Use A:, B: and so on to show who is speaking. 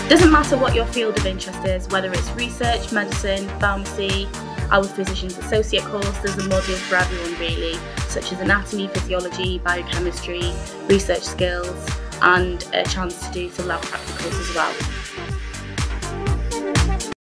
A: Doesn't matter what your field of interest is, whether it's research, medicine, pharmacy. Our Physicians Associate course, there's a module for everyone really, such as anatomy, physiology, biochemistry, research skills, and a chance to do some lab practicals as well.